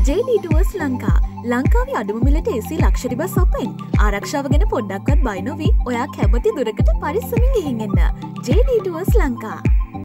JD Tours Lanka ලංකාවේ අඩුම මිලට AC ලක්ෂරි බස් ඔපෙන් ආරක්ෂාව ගැන පොඩ්ඩක්වත් බය නොවි ඔයා කැමති දුරකට පරිස්සමින් ගිහින් එන්න JD Tours ලංකා